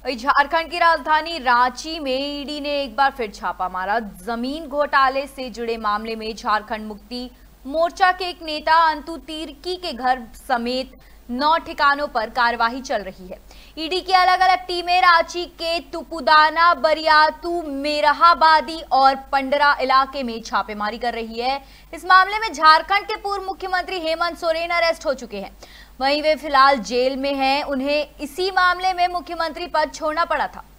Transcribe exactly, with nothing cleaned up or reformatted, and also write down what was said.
झारखंड की राजधानी रांची में ईडी ने एक बार फिर छापा मारा। जमीन घोटाले से जुड़े मामले में झारखंड मुक्ति मोर्चा के एक नेता अंतु तिर्की के घर समेत नौ ठिकानों पर कार्यवाही चल रही है। ईडी की अलग अलग टीमें रांची के तुपुदाना, बरियातू, मेरहाबादी और पंडरा इलाके में छापेमारी कर रही है। इस मामले में झारखंड के पूर्व मुख्यमंत्री हेमंत सोरेन अरेस्ट हो चुके हैं। वहीं वे फिलहाल जेल में हैं। उन्हें इसी मामले में मुख्यमंत्री पद छोड़ना पड़ा था।